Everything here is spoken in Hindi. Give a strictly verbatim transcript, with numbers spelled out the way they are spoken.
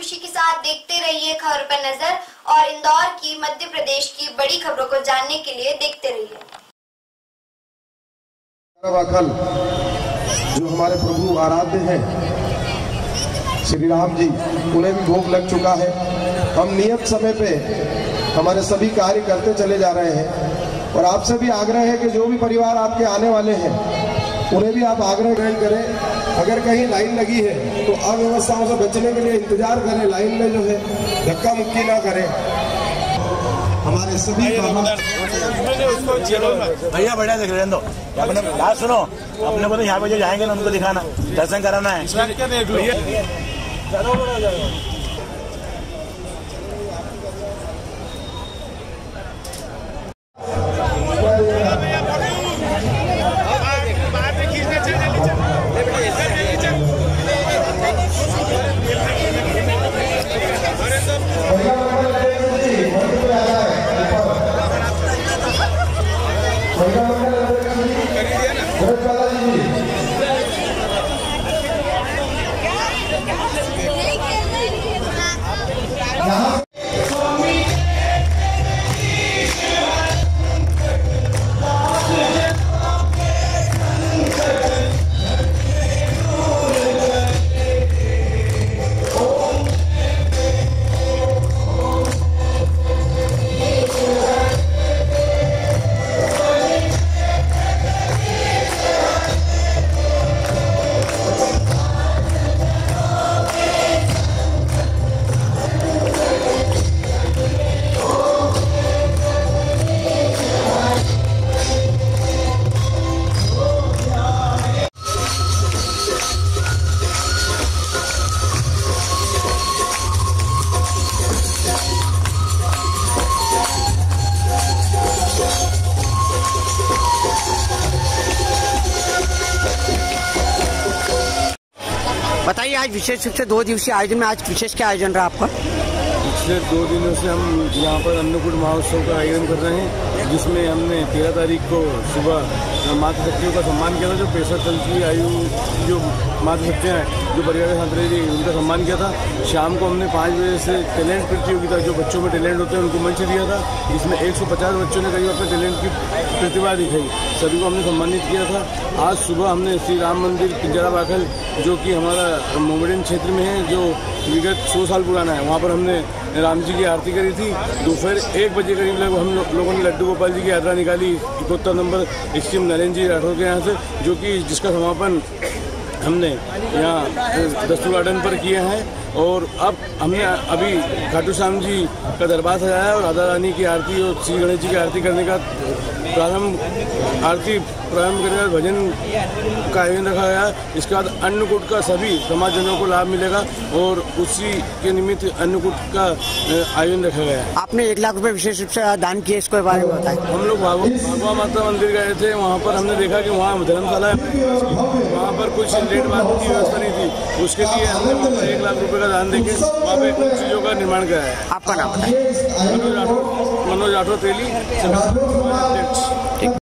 खुशी के साथ देखते रहिए खबर पर नजर और इंदौर की, मध्य प्रदेश की बड़ी खबरों को जानने के लिए देखते रहिए। जो हमारे प्रभु आराध्य हैं श्री राम जी, उन्हें भी भोग लग चुका है। हम नियत समय पे हमारे सभी कार्य करते चले जा रहे हैं और आपसे भी आग्रह है कि जो भी परिवार आपके आने वाले हैं उन्हें भी आप आग्रह ग्रहण करें। अगर कहीं लाइन लगी है तो अव्यवस्थाओं से बचने के लिए इंतजार करें, लाइन में जो है धक्का मुक्की ना करें। हमारे सभी भैया बढ़िया देख रहे हैं। अपने बात सुनो, अपने को तो यहाँ पे जो जाएंगे ना उनको दिखाना, दर्शन कराना है। बताइए, आज विशेष रूप से दो दिवसीय आयोजन में आज विशेष क्या आयोजन रहा आपका? पिछले दो दिनों से हम यहाँ पर अन्नकूट महोत्सव का आयोजन कर रहे हैं, जिसमें हमने तेरह तारीख को सुबह मातृशक्तियों का सम्मान किया था। जो पैंसठ साल की आयु जो मातृशक्तियाँ हैं, जो परिवार के साथ रही, उनका सम्मान किया था। शाम को हमने पाँच बजे से टैलेंट प्रतियोगिता, जो बच्चों में टैलेंट होते हैं उनको मंच दिया था। इसमें एक सौ पचास बच्चों ने करीब अपने टैलेंट की प्रतिभा दिखाई, सभी को हमने सम्मानित किया था। आज सुबह हमने श्री राम मंदिर पिंजरा बाखल, जो कि हमारा मोमेडियन क्षेत्र में है, जो विगत सौ साल पुराना है, वहाँ पर हमने राम जी की आरती करी थी। दोपहर एक बजे करीब लगभग हम लो, लोगों ने लड्डू गोपाल जी की यात्रा निकाली इकहत्तर नंबर स्कीम नरेंद्र जी राठौर के यहाँ से, जो कि जिसका समापन हमने यहाँ दस्तू गार्डन पर किए हैं। और अब हमने अभी खाटू श्याम जी का दरबार सजाया है और राधा रानी की आरती और श्री गणेश जी की आरती करने का प्रारंभ आरती प्रारंभ करने का भजन का आयोजन रखा गया है। इसके बाद अन्नकूट का सभी समाजजनों को लाभ मिलेगा और उसी के निमित्त अन्नकूट का आयोजन रखा गया है। आपने एक लाख रुपए विशेष रूप से दान किए, इसके बारे में बताएं। हम लोग भागवा माता मंदिर गए थे, वहाँ पर हमने देखा कि वहाँ धर्मशाला है, वहाँ पर कुछ लेट बात की व्यवस्था नहीं थी, उसके लिए हमने वहाँ पर एक लाख रुपए का दान देके वहाँ पे कुछ चीजों का निर्माण कराया है। आपका नाम बताइए। मनोज राठौर, मनोज राठौर तेली।